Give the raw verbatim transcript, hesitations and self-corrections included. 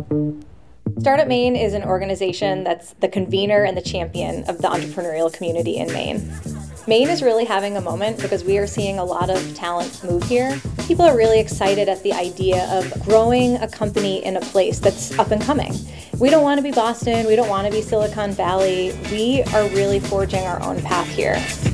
Startup Maine is an organization that's the convener and the champion of the entrepreneurial community in Maine. Maine is really having a moment because we are seeing a lot of talent move here. People are really excited at the idea of growing a company in a place that's up and coming. We don't want to be Boston, we don't want to be Silicon Valley. We are really forging our own path here.